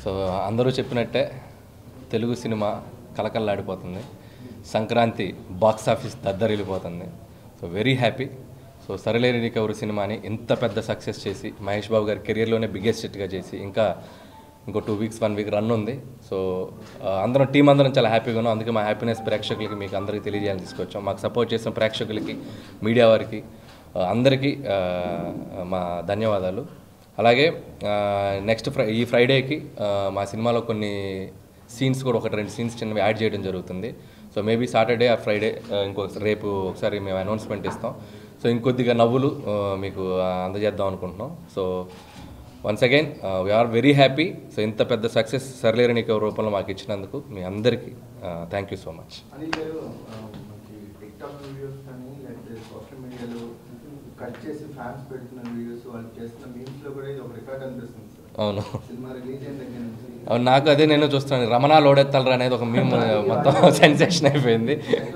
So అందరూ చెప్పినట్టే తెలుగు సినిమా కలకల్లాడిపోతుంది, సంక్రాంతి బాక్స్ ఆఫీస్ దద్దరిల్లిపోతుంది. So very happy. So Sarileru Neekevvaru సినిమాని ఇంత పెద్ద సక్సెస్ చేసి మహేష్ బాబు గారి కెరియర్లోనే బిగ్గెస్ట్ హిట్గా చేసి ఇంకో 2 వీక్స్ 1 వీక్ రన్ ఉంది. సో అందరం టీం అందరం చాలా హ్యాపీగా ఉన్నాం. అందుకే మా హ్యాపీనెస్ ప్రేక్షకులకి మీకు అందరికీ తెలియజేయాలని తీసుకొచ్చాం. మాకు సపోర్ట్ చేసిన ప్రేక్షకులకి, మీడియా వారికి అందరికీ మా ధన్యవాదాలు. అలాగే నెక్స్ట్ ఈ ఫ్రైడేకి మా సినిమాలో కొన్ని సీన్స్ కూడా 1-2 సీన్స్ చిన్నవి యాడ్ చేయడం జరుగుతుంది. సో మేబీ సాటర్డే ఆ ఫ్రైడే రేపు ఒకసారి మేము అనౌన్స్మెంట్ ఇస్తాం. సో ఇంకొద్దిగా నవ్వులు మీకు అందజేద్దాం అనుకుంటున్నాం. So once again we are very happy. So ఇంత పెద్ద సక్సెస్ సరిలేరు నీకు రూపంలో మాకు ఇచ్చినందుకు మీ అందరికీ థ్యాంక్ యూ సో మచ్. అవును అవును, నాకు అదే నేను చూస్తాను. రమణ లోడెత్తలరా అనేది ఒక మీమ్ మొత్తం సెన్సేషన్ అయిపోయింది.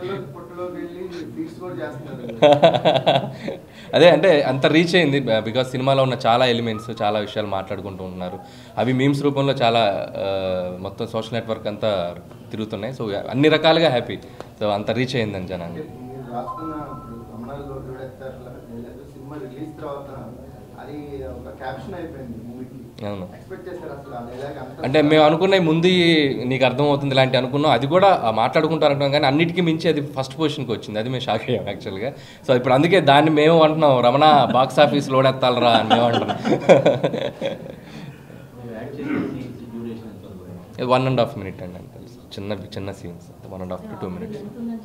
అదే అంటే అంత రీచ్ అయింది బికాజ్ సినిమాలో ఉన్న చాలా ఎలిమెంట్స్, చాలా విషయాలు మాట్లాడుకుంటూ ఉంటున్నారు. అవి మీమ్స్ రూపంలో చాలా మొత్తం సోషల్ నెట్వర్క్ అంతా తిరుగుతున్నాయి. సో అన్ని రకాలుగా హ్యాపీ. సో అంత రీచ్ అయిందని జనాన్ని. అవును, అంటే మేము అనుకున్నాయి ముందు నీకు అర్థమవుతుంది ఇలాంటి అనుకున్నాం. అది కూడా మాట్లాడుకుంటారంటాం కానీ అన్నిటికీ మించి అది ఫస్ట్ పొజిషన్కి వచ్చింది. అది మేము షాక్ అయ్యాం యాక్చువల్గా. సో ఇప్పుడు అందుకే దాన్ని మేము అంటున్నాం రమణ బాక్స్ ఆఫీస్ లోడెత్తాలరా అని మేము అంటున్నాం. 1.5 minute అండి అని తెలుసు. చిన్న సీన్స్ 1.5 to 2 minutes.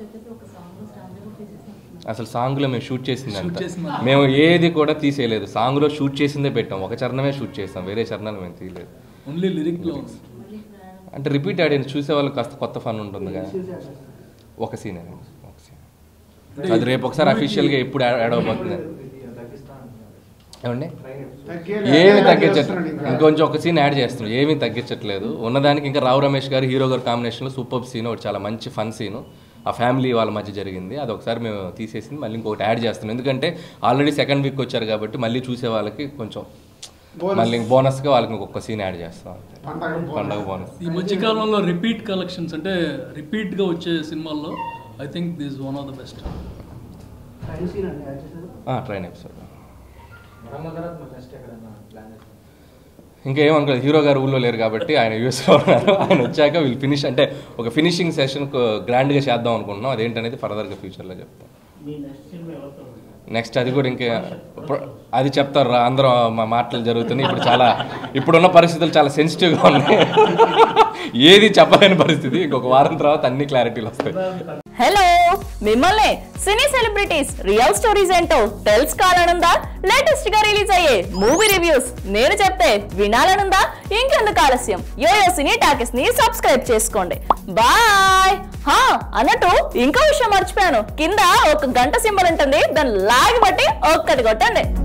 అసలు సాంగ్లో మేము షూట్ చేసింది అంత, మేము ఏది కూడా తీసేయలేదు. సాంగ్లో షూట్ చేసిందే పెట్టాం, ఒక చరణమే షూట్ చేస్తాం, వేరే చరణాలు మేము తీయలేదు. ఓన్లీ లిరిక్స్ అంటే రిపీట్ ఆడియన్స్ చూసే వాళ్ళకి కాస్త కొత్త ఫన్ ఉంటుంది కదా. ఒక సీన్ అది రేపు ఒకసారి అఫీషియల్గా ఎప్పుడు యాడ్ అవబోతుంది ఏమండి? ఏమీ తగ్గించట్లేదు, ఇంకొంచెం ఒక సీన్ యాడ్ చేస్తున్నాం, ఏమీ తగ్గించట్లేదు ఉన్నదానికి. ఇంకా రావు రమేష్ గారు హీరో గారు కాంబినేషన్లో సూపర్ సీన్ ఒకటి, చాలా మంచి ఫన్ సీను ఆ ఫ్యామిలీ వాళ్ళ మధ్య జరిగింది. అది ఒకసారి మేము తీసేసింది, మళ్ళీ ఇంకొకటి యాడ్ చేస్తున్నాం. ఎందుకంటే ఆల్రెడీ 2nd వీక్ వచ్చారు కాబట్టి మళ్ళీ చూసే వాళ్ళకి కొంచెం మళ్ళీ బోనస్గా వాళ్ళకి ఇంకొక సీన్ యాడ్ చేస్తాం. పండగ బోనస్. ఈ మధ్యకాలంలో రిపీట్ కలెక్షన్స్ అంటే రిపీట్గా వచ్చే సినిమాల్లో I think this one of the best. Train episode ఇంకా ఏమనుకోలేదు. హీరో గారు ఊళ్ళో లేరు కాబట్టి ఆయన యూఎస్లో ఉన్నారు. ఆయన వచ్చాక వీళ్ళు ఫినిష్ అంటే ఒక ఫినిషింగ్ సెషన్ గ్రాండ్గా చేద్దాం అనుకుంటున్నాం. అదేంటనేది ఫర్దర్గా ఫ్యూచర్లో చెప్తాం. నెక్స్ట్ అది కూడా ఇంకా అది చెప్తారు అందరూ మా మాటలు జరుగుతున్నాయి. ఇప్పుడున్న పరిస్థితులు చాలా సెన్సిటివ్గా ఉన్నాయి, ఏది చెప్పలేని పరిస్థితి. ఇంకొక వారం తర్వాత అన్ని క్లారిటీలు వస్తాయి. హలో, మిమ్మల్ని సినీ సెలబ్రిటీస్ రియల్ స్టోరీస్ ఏంటో తెలుసుకోవాలనుందా? లేటెస్ట్ గా రిలీజ్ అయ్యే మూవీ రివ్యూస్ నేను చెప్తే వినాలనుందా? ఇంకెందుకు ఆలస్యం, యోయో సినీ టాకీస్ ని సబ్స్క్రైబ్ చేసుకోండి. బాయ్. అన్నట్టు ఇంకో విషయం మర్చిపోయాను, కింద ఒక గంట సింబల్ ఉంటుంది, దాన్ని లాగి బట్టి ఒక్కటి కొట్టండి.